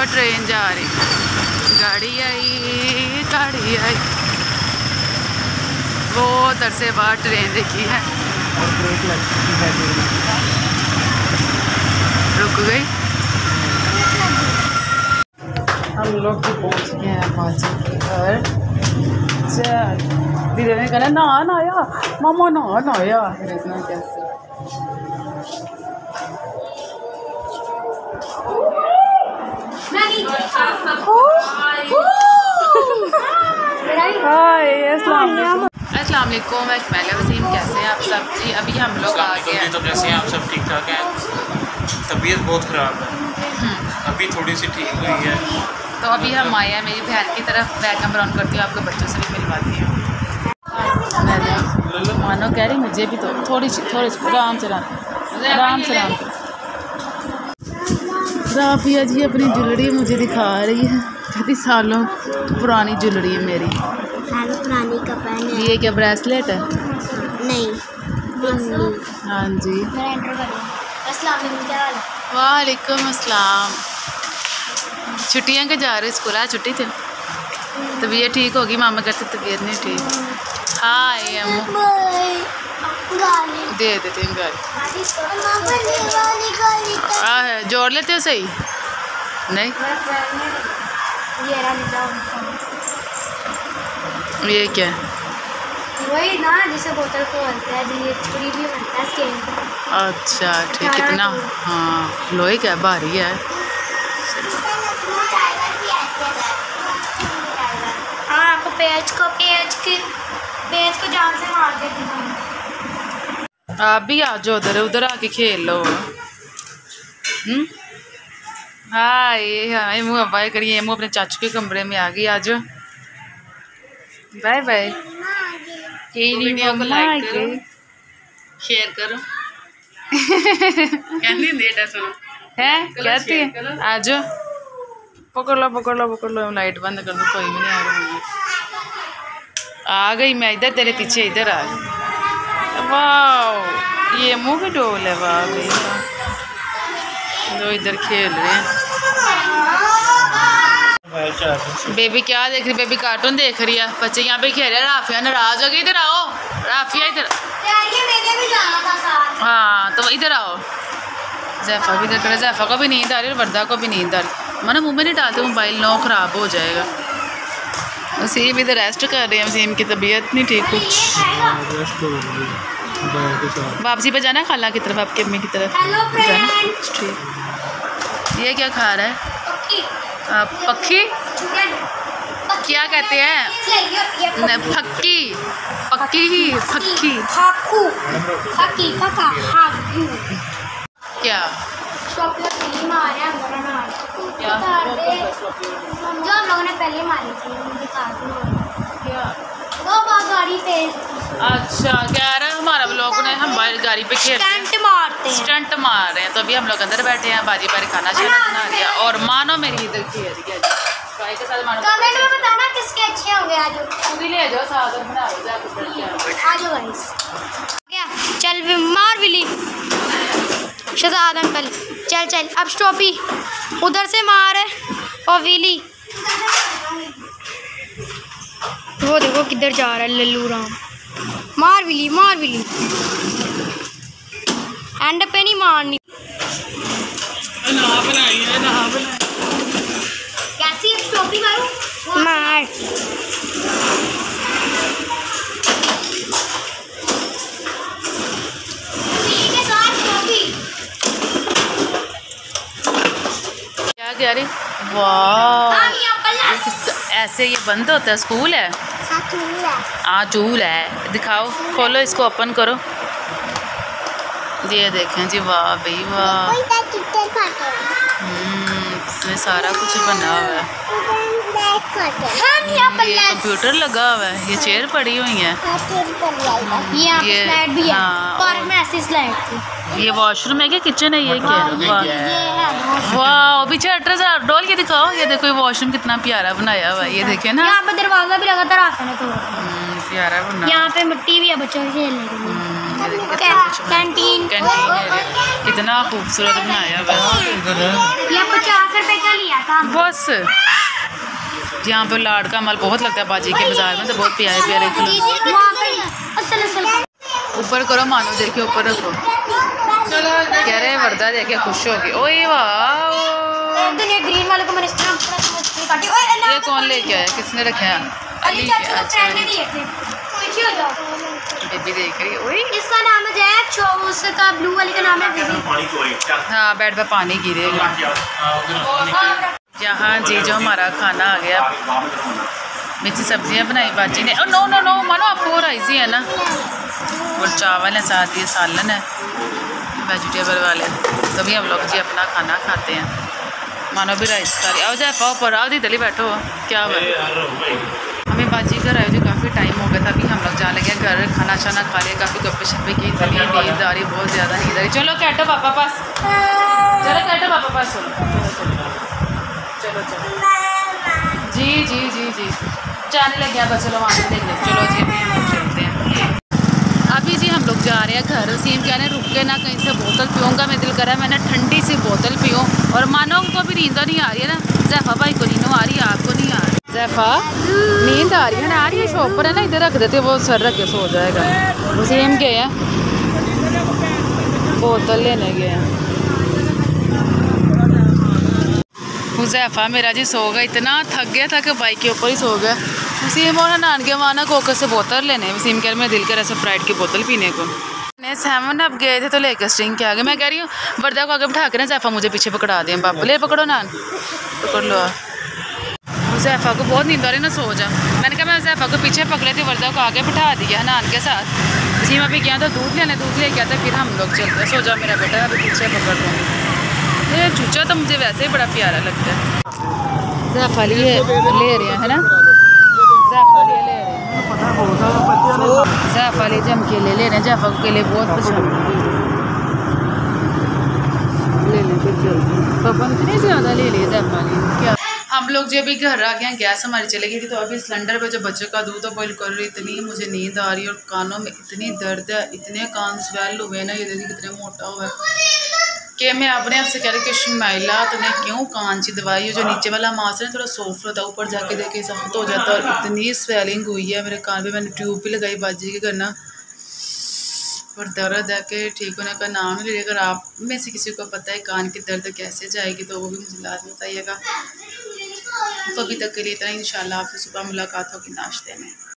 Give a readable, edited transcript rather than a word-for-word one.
Train जा रही, गाड़ी आई वो उधर से बाहर ट्रेन देखी है और ब्रेक लगती है। रुक गई। हम लोग भी पहुंच गए हैं माजी के घर। धीरे ने कहना ना आया मामा ना आया इतना कैसे। हाय अस्सलाम वालेकुम, मैं वसीम, कैसे हैं आप सब जी? अभी हम लोग आ गए हैं। तो कैसे हैं आप सब? ठीक ठाक हैं। तबीयत बहुत ख़राब है, अभी थोड़ी सी ठीक हुई है। तो अभी हम आए हैं मेरी बहन की तरफ। बैग कैमरा ऑन करती हूँ, आपको बच्चों से भी मिलवाती हूँ। मानो कह रही मुझे भी तो थोड़ी सी आराम से राफिया जी अपनी ज्वेलरी मुझे दिखा रही है, कहती सालों पुरानी ज्वेलरी है मेरी। पुरानी का पहन है। ये क्या ब्रेसलेट है? नहीं। हाँ जी। वालेकुम अस्सलाम। छुट्टियाँ के जा रहे स्कूल? आज छुट्टी थी। तबीयत ठीक होगी? मामा कहते तबीयत नहीं ठीक। हाय अम्मू दे देते हैं गाड़ी। जोड़ लेते हो सही? नहीं ये क्या? वही ना जिसे बोतल को बनता है, ये पूरी भी बनता है स्केल। अच्छा ठीक। कितना? हाँ लोहे का भारी है। हाँ आपको पेज को जान से मार देती हूँ। आप भी आ जाओ उधर आके खेल लो। हाँ ये मुँह बाय करिए। मुँह अपने चाचू के कमरे में आ गई। आ जाओ। Bye bye. वीडियो को लाइक करो, शेयर करो। कहती देटा सुनो है कहती है। आ जाओ। पकड़ लो। लाइट बंद कर दो, कोई भी नहीं आ रहा। आ गई मैं इधर, तेरे पीछे इधर आ गई। वाह ये मुँह भी डोल है। वाह भाई दो इधर खेल रहे हैं। बेबी क्या देख रही? बेबी कार्टून देख रही है। बच्चे यहाँ पे खेल रहे हैं। राफिया नाराज हो गई। इधर आओ राफिया, इधर। हाँ तो इधर आओ। जैफा भी इधर करे। जैफा को भी नींद आ रही है और वर्दा को भी नींद आ रही। मैंने मुँह में नहीं डालते, मोबाइल नो ख़राब हो जाएगा। वसीम इधर रेस्ट कर रहे हैं। वसीम की तबीयत नहीं ठीक कुछ। वापसी पे जाना खाला की तरफ, आपकी अम्मी की तरफ जाना। ठीक। ये क्या खा रहा है? पक्की क्या कहते हैं? फक्की क्या? जो हम लोगों ने पहले मारी थी वो गाड़ी पे। अच्छा कह रहा है हमारा लोग ने हम गाड़ी पे स्टंट मार रहे हैं। तो अभी हम लोग अंदर बैठे हैं। बारी खाना बना लिया और मानो मेरी इधर खेल रही है के साथ। मानो कमेंट में बताना किसके अच्छे होंगे। आज पूरी ले जाओ साथ बना लो। आ जाओ गाइस। क्या चल मार बिली शहजाद अंकल। चल अब स्टॉपी उधर से मार है और विली वो देखो किधर जा रहा है लल्लू राम। मार विली एंड पे नहीं मारनी। कैसी स्टॉपी मारूं? मार क्या रही? वाह ऐसे ये बंद होता है? स्कूल है? हाँ चूल है। दिखाओ, खोलो इसको, ओपन करो। ये देखें जी। वाह भाई वाह। इसमें सारा कुछ बना हुआ है। ये कंप्यूटर लगा हुआ है। ये चेयर पड़ी हुई है। ये स्लाइड भी है। और में ऐसी स्लाइड थी। ये वॉशरूम है क्या? किचन है ये क्या? वाह पीछे अल्ट्रासाउंड डोल के दिखाओ। ये देखो ये वॉशरूम कितना प्यारा बनाया हुआ है। ये देखे ना। यहाँ पे दरवाजा भी लगातार आता है तो प्यारा है वो ना। यहाँ पे मिट्टी भी है बच्चों के खेलने के लिए। कैंटीन कितना खूबसूरत बनाया हुआ है। ये 50 रुपए का लिया था। बस यहाँ पे लाड़ का माल बहुत लगता है बाजी के बाजार में, तो बहुत प्यारे प्यारे ऊपर करो मानो देखिए ऊपर रखो। कह रहे वर्दा देख के खुश होगी। ओए वाह ग्रीन वाले को मैंने ये कौन लेके आया, किसने रखा है? अली के। अच्छा बेबी देख रही है। ओए इसका नाम है जैक, उसका ब्लू वाले का नाम है। हाँ बेड पे पानी गिरेगा। यहाँ जी जो हमारा खाना आ गया, मिर्ची सब्जियाँ बनाई बाजी ने। नो नो नो मानो आपको वो राइस ही है ना, और चावल है साथ, ये सालन है वेजिटेबल वाले। तभी हम लोग जी अपना खाना खाते हैं। मानो भी राइस खा रही। आओ जाए पाओ पर आओ दी तली बैठो। क्या हुआ? हमें बाजी घर आए जो काफ़ी टाइम हो गया था, अभी हम लोग जाने लगे घर, खाना शाना खा लिया, काफ़ी गप्पे शप्पे की। इतनी नींद आ रही, बहुत ज़्यादा नींद आ रही। चलो कैटो पापा पास, चलो कैटो पापा पास, चलो चलो जी जी जी जी जाने लगे बस। चलो वहाँ से देख ले। चलो जी अभी हम लोग चलते हैं। अभी जी हम लोग जा रहे हैं घर। वसीम कह रहे हैं रुक के ना कहीं से बोतल पीऊँगा, मैं दिल करा मैंने ठंडी सी बोतल पीऊँ। और मानो को भी नींद नहीं आ रही है ना, जैफा भाई को नींद आ रही है, आपको नहीं आ रही? जैफा नींद आ रही है ना? आ रही है। शॉप पर है ना, इधर रख देते, वो सर रख के सो जाएगा। वसीम गए हैं बोतल लेने गए हैं। हुज़ैफ़ा मेरा जी सो गया, इतना थक गया था कि बाइक के ऊपर ही सो गया। वसीम और नान के माना कोकर से बोतल लेने। वसीम कह रहे मैं दिल कर ऐसे स्प्राइट की बोतल पीने को। मैं 7 अब गए थे तो लेकर स्ट्रिंग के आगे। मैं कह रही हूँ वर्दा को आगे बिठा के ना ज़ैफ़ा मुझे पीछे पकड़ा दें। पापा ले पकड़ो नान, पकड़ लो। ज़ैफ़ा को बहुत नींद आ रही ना, सो जा। मैंने कहा मैं ज़ैफ़ा को पीछे पकड़े थे, वर्दा को आगे बिठा दिया नान के साथ। वसीम अभी गया था दूध लेने, दूध ले गया था, फिर हम लोग चलते। सो जा मेरा बेटा, अभी पीछे पकड़ दूँगी। ये चूचा तो मुझे वैसे ही बड़ा प्यारा लगता है। ज़ैफ़ा लिए ले रहे हैं है ना, ज़ैफ़ा लिए ले रहे हैं, ज़ैफ़ा लिए जम के ले रहे हैं। ज़ैफ़ा के लिए बहुत पसंद ले लें फिर जल्दी। पापा इतने ज़्यादा ले लिए ज़ैफ़ा लिए क्या। हम लोग जो अभी घर आ गए हैं, गैस हमारी चली गई थी, तो अभी सिलेंडर पे जो बच्चों का दूध बॉईल कर रही। इतनी मुझे नींद आ रही है और कानों में इतनी दर्द है, इतने कान स्वेल हुए ना, ये देखिए कितने मोटा हुआ है कि मैं अपने आप से कह रही कि शुमाइला तूने क्यों कान की दवाई, जो नीचे वाला मांस है थोड़ा सॉफ्ट होता है, ऊपर जाके देखे सख्त हो जाता है। और इतनी स्वेलिंग हुई है मेरे कान पे, मैंने ट्यूब भी लगाई बाजी के करना, और दर्द है कि ठीक होने का नाम नहीं ले। अगर आप में से किसी को पता है कान की दर्द कैसे जाएगी तो वो भी मुझे लाजमी बताइएगा। तो अभी तक के लिए इतना, इंशाल्लाह आपसे सुबह मुलाकात होगी नाश्ते में।